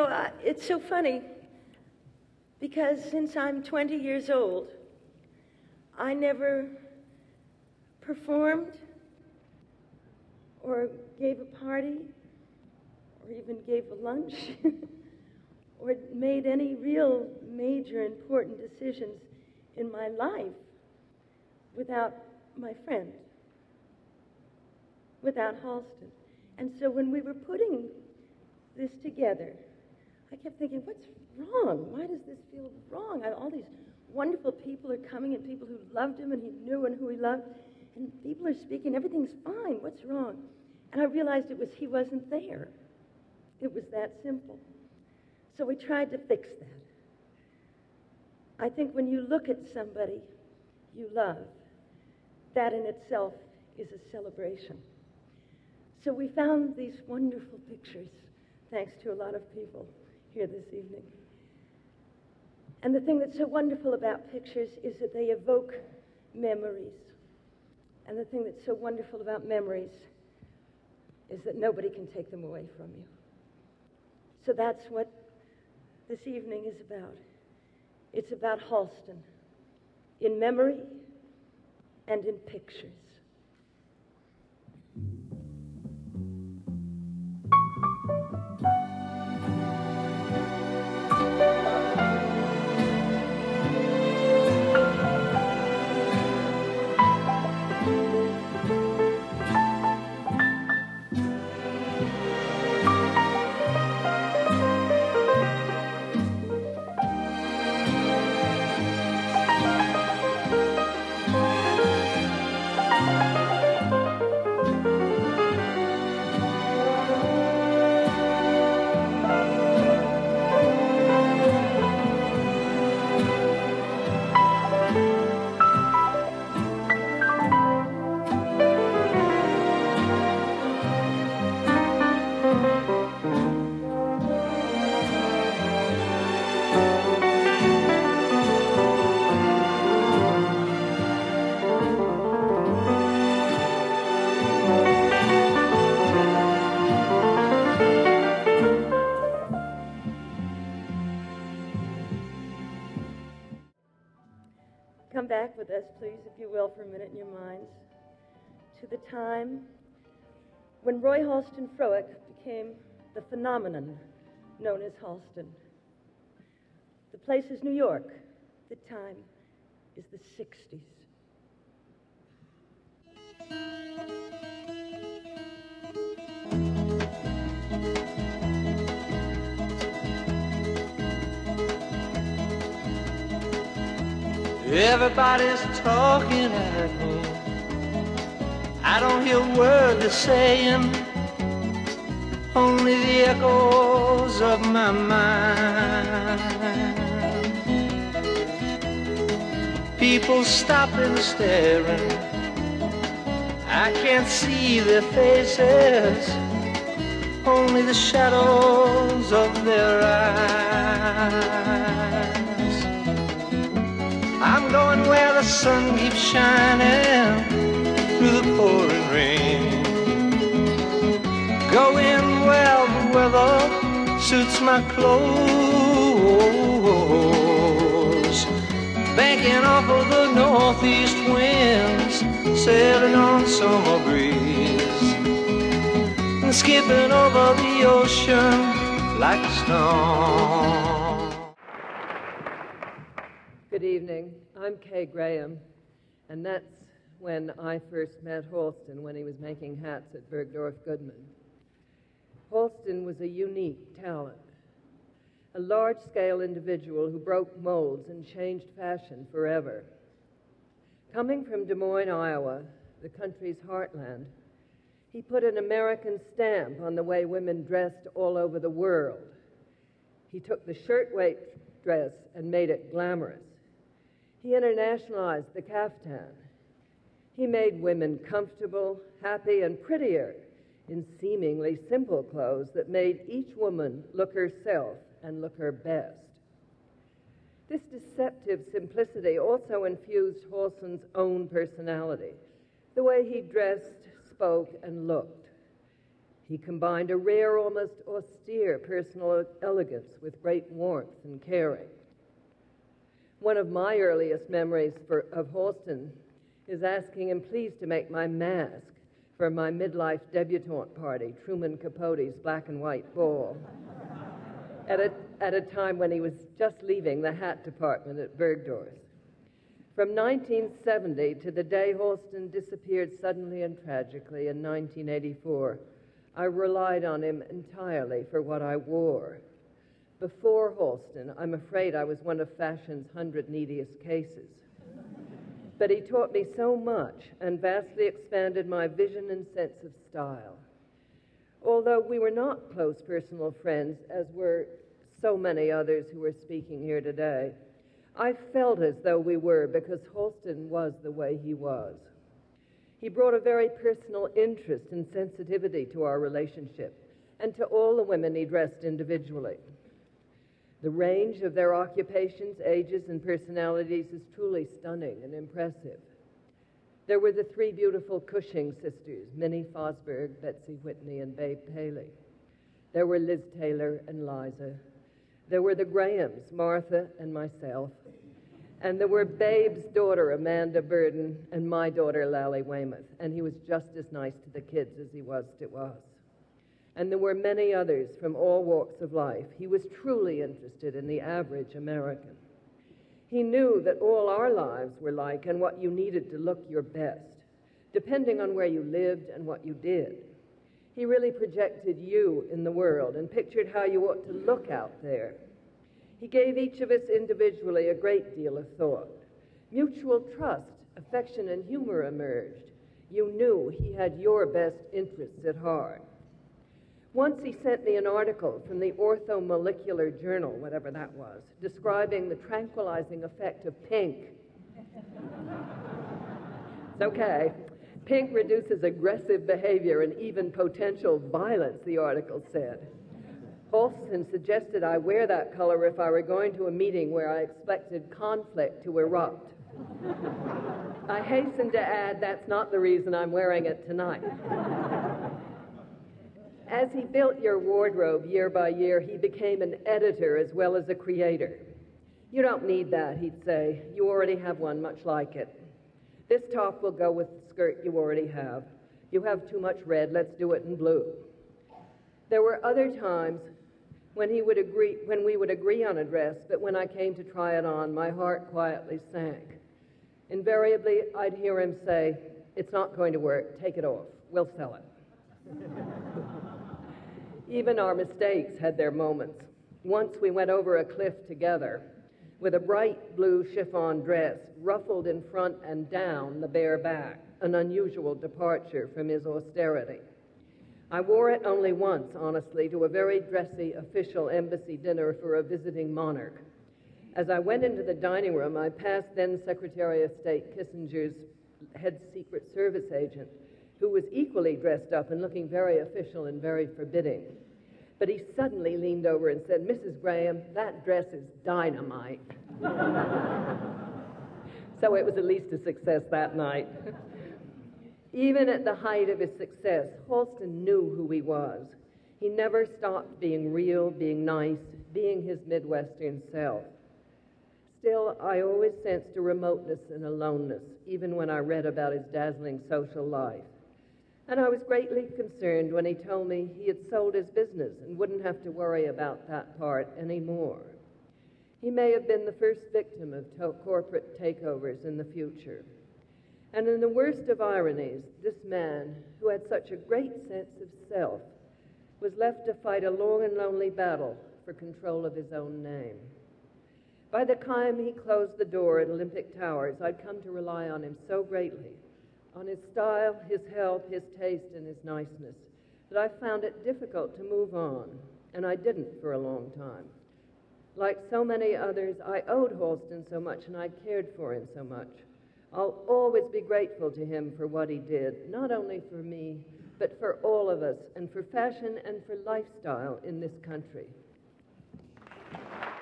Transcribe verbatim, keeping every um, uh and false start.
know, uh, it's so funny, because since I'm twenty years old, I never performed or gave a party or even gave a lunch or made any real major important decisions in my life without my friend, without Halston. And so when we were putting this together, I kept thinking, what's wrong? Why does this feel wrong? I, all these wonderful people are coming, and people who loved him and he knew and who he loved, and people are speaking, everything's fine, what's wrong? And I realized it was he wasn't there. It was that simple. So we tried to fix that. I think when you look at somebody you love, that in itself is a celebration. So we found these wonderful pictures, thanks to a lot of people here this evening. And the thing that's so wonderful about pictures is that they evoke memories. And the thing that's so wonderful about memories is that nobody can take them away from you. So that's what this evening is about. It's about Halston, in memory and in pictures. Come back with us, please, if you will, for a minute in your minds, to the time when Roy Halston Froeck became the phenomenon known as Halston. The place is New York. The time is the sixties. Everybody's talking at me. I don't hear a word they're saying, only the echoes of my mind. People stopping, staring. I can't see their faces, only the shadows of their eyes. I'm going where the sun keeps shining through the pouring rain, going where the weather suits my clothes, banking off of the northeast winds, sailing on summer breeze, and skipping over the ocean like a storm. Good evening. I'm Kay Graham, and that's when I first met Halston, when he was making hats at Bergdorf Goodman. Halston was a unique talent, a large-scale individual who broke molds and changed fashion forever. Coming from Des Moines, Iowa, the country's heartland, he put an American stamp on the way women dressed all over the world. He took the shirtwaist dress and made it glamorous. He internationalized the caftan. He made women comfortable, happy, and prettier in seemingly simple clothes that made each woman look herself and look her best. This deceptive simplicity also infused Halston's own personality, the way he dressed, spoke, and looked. He combined a rare, almost austere personal elegance with great warmth and caring. One of my earliest memories for, of Halston is asking him please to make my mask for my midlife debutante party, Truman Capote's black and white ball, at a, at a time when he was just leaving the hat department at Bergdorf. From nineteen seventy to the day Halston disappeared suddenly and tragically in nineteen eighty-four, I relied on him entirely for what I wore. Before Halston, I'm afraid I was one of fashion's hundred neediest cases. But he taught me so much and vastly expanded my vision and sense of style. Although we were not close personal friends, as were so many others who are speaking here today, I felt as though we were because Halston was the way he was. He brought a very personal interest and sensitivity to our relationship and to all the women he dressed individually. The range of their occupations, ages, and personalities is truly stunning and impressive. There were the three beautiful Cushing sisters, Minnie Fosberg, Betsy Whitney, and Babe Paley. There were Liz Taylor and Liza. There were the Grahams, Martha and myself. And there were Babe's daughter, Amanda Burden, and my daughter, Lally Weymouth. And he was just as nice to the kids as he was to us. And there were many others from all walks of life. He was truly interested in the average American. He knew that all our lives were like and what you needed to look your best, depending on where you lived and what you did. He really projected you in the world and pictured how you ought to look out there. He gave each of us individually a great deal of thought. Mutual trust, affection, and humor emerged. You knew he had your best interests at heart. Once he sent me an article from the Orthomolecular Journal, whatever that was, describing the tranquilizing effect of pink. It's okay. Pink reduces aggressive behavior and even potential violence, the article said. Halston suggested I wear that color if I were going to a meeting where I expected conflict to erupt. I hasten to add that's not the reason I'm wearing it tonight. As he built your wardrobe year by year, he became an editor as well as a creator. You don't need that, he'd say. You already have one much like it. This top will go with the skirt you already have. You have too much red, let's do it in blue. There were other times when he would agree, when we would agree on a dress, but when I came to try it on, my heart quietly sank. Invariably, I'd hear him say, "It's not going to work, take it off, we'll sell it." Even our mistakes had their moments. Once we went over a cliff together with a bright blue chiffon dress, ruffled in front and down the bare back, an unusual departure from his austerity. I wore it only once, honestly, to a very dressy official embassy dinner for a visiting monarch. As I went into the dining room, I passed then Secretary of State Kissinger's head Secret Service agent, who was equally dressed up and looking very official and very forbidding. But he suddenly leaned over and said, "Missus Graham, that dress is dynamite." So it was at least a success that night. Even at the height of his success, Halston knew who he was. He never stopped being real, being nice, being his Midwestern self. Still, I always sensed a remoteness and aloneness, even when I read about his dazzling social life. And I was greatly concerned when he told me he had sold his business and wouldn't have to worry about that part anymore. He may have been the first victim of to- corporate takeovers in the future. And in the worst of ironies, this man, who had such a great sense of self, was left to fight a long and lonely battle for control of his own name. By the time he closed the door at Olympic Towers, I'd come to rely on him so greatly, on his style, his help, his taste, and his niceness, that I found it difficult to move on, and I didn't for a long time. Like so many others, I owed Halston so much, and I cared for him so much. I'll always be grateful to him for what he did, not only for me, but for all of us, and for fashion and for lifestyle in this country.